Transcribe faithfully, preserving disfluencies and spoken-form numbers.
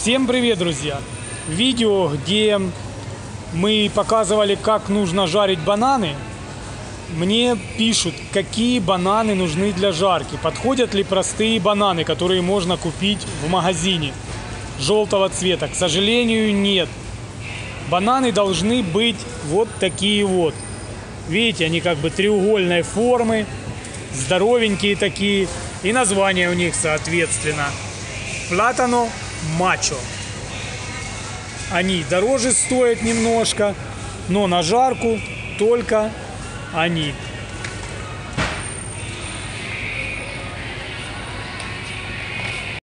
Всем привет, друзья! Видео, где мы показывали, как нужно жарить бананы, мне пишут, какие бананы нужны для жарки. Подходят ли простые бананы, которые можно купить в магазине желтого цвета? К сожалению, нет. Бананы должны быть вот такие вот. Видите, они как бы треугольной формы, здоровенькие такие. И название у них соответственно. Платано мачо. Они дороже стоят немножко, но на жарку только они.